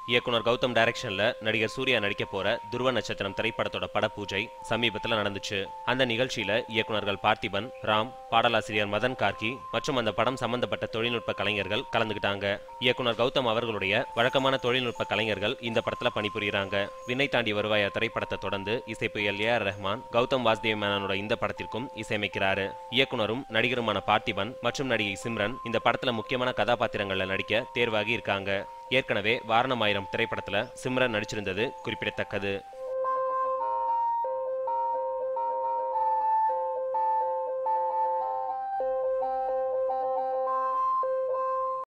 இயக்குனர் கௌதம் டைரக்ஷன்ல நடிகர் சூர்யா நடிக்க போற துருவ நட்சத்திரம் திரைப்படத்தோட பட பூஜை சமீபத்துல நடந்துச்சு. அந்த நிகழ்ச்சியில இயக்குனர்கள் பார்த்திபன், ராம், பாடலாசிரியர் மதன் கார்கி மற்றும் அந்த படம் சம்பந்தப்பட்ட தொழில்நுட்ப கலைஞர்கள் கலந்துகிட்டாங்க. இயக்குனர் கௌதம் அவர்களுடைய வழக்கமான தொழில்நுட்ப கலைஞர்கள் இந்த படத்துல பணிபுரியுறாங்க. விண்ணை தாண்டி வருவாயா திரைப்படத்தை தொடர்ந்து இசைப்புயல் ஏ.ஆர். ரஹ்மான் கௌதம் வாசுதேவ் மேனனோட இந்த படத்திற்கும் இசையமைக்கிறாரு. இயக்குனரும் நடிகருமான பார்த்திபன் மற்றும் நடிகை சிம்ரன் இந்த படத்துல முக்கியமான கதாபாத்திரங்கள்ல நடிக்க தேர்வாகி இருக்காங்க. ஏற்கனவே வாரணம் ஆயிரம் திரைப்படத்துல சிம்ரன் நடிச்சிருந்தது குறிப்பிடத்தக்கது.